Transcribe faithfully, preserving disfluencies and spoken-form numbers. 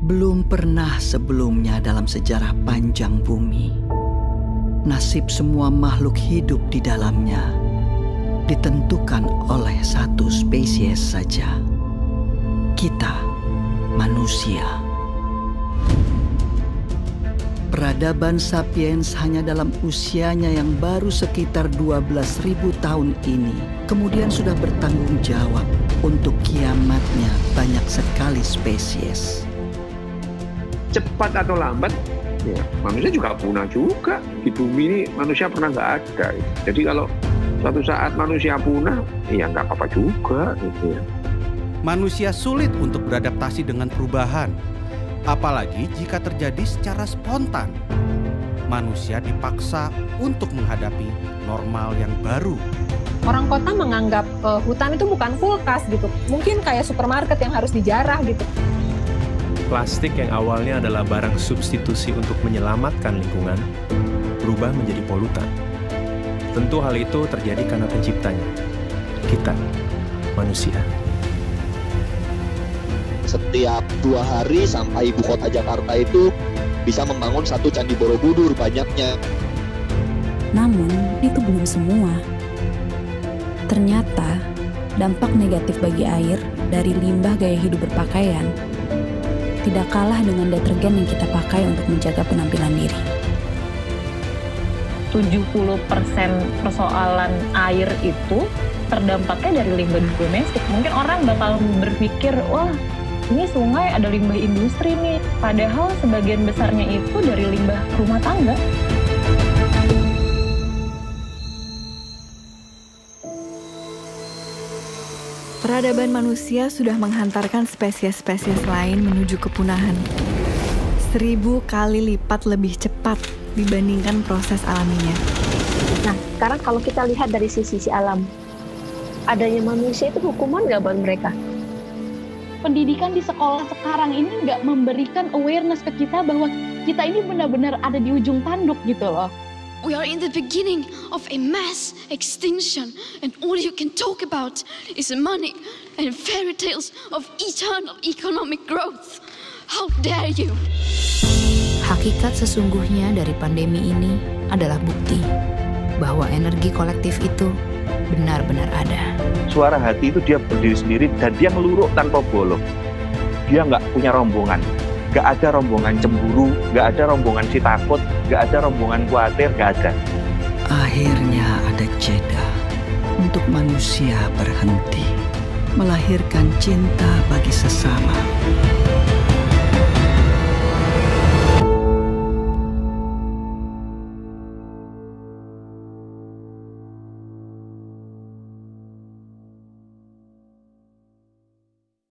Belum pernah sebelumnya dalam sejarah panjang bumi, nasib semua makhluk hidup di dalamnya ditentukan oleh satu spesies saja. Kita, manusia. Peradaban sapiens hanya dalam usianya yang baru sekitar dua belas ribu tahun ini kemudian sudah bertanggung jawab untuk kiamatnya banyak sekali spesies. Cepat atau lambat, ya, manusia juga punah juga. Di bumi ini manusia pernah nggak ada. Jadi kalau suatu saat manusia punah, ya nggak apa-apa juga. Gitu ya. Manusia sulit untuk beradaptasi dengan perubahan, apalagi jika terjadi secara spontan. Manusia dipaksa untuk menghadapi normal yang baru. Orang kota menganggap uh, hutan itu bukan kulkas gitu. Mungkin kayak supermarket yang harus dijarah gitu. Plastik yang awalnya adalah barang substitusi untuk menyelamatkan lingkungan, berubah menjadi polutan. Tentu hal itu terjadi karena penciptanya, kita, manusia. Setiap dua hari sampai ibu kota Jakarta itu bisa membangun satu candi Borobudur banyaknya. Namun, itu belum semua. Ternyata, dampak negatif bagi air dari limbah gaya hidup berpakaian tidak kalah dengan detergen yang kita pakai untuk menjaga penampilan diri. tujuh puluh persen persoalan air itu terdampaknya dari limbah domestik. Mungkin orang bakal berpikir, wah ini sungai ada limbah industri nih. Padahal sebagian besarnya itu dari limbah rumah tangga. Peradaban manusia sudah menghantarkan spesies-spesies lain menuju kepunahan. Seribu kali lipat lebih cepat dibandingkan proses alaminya. Nah, sekarang kalau kita lihat dari sisi alam, adanya manusia itu hukuman nggak buat mereka? Pendidikan di sekolah sekarang ini nggak memberikan awareness ke kita bahwa kita ini benar-benar ada di ujung tanduk gitu loh. We are in the beginning of a mass extinction, and all you can talk about is money and fairy tales of eternal economic growth. How dare you? Hakikat sesungguhnya dari pandemi ini adalah bukti bahwa energi kolektif itu benar-benar ada. Suara hati itu dia berdiri sendiri dan dia ngeluruk tanpa bolong. Dia nggak punya rombongan. Gak ada rombongan cemburu, gak ada rombongan si takut, gak ada rombongan khawatir, gak ada. Akhirnya ada jeda untuk manusia berhenti, melahirkan cinta bagi sesama.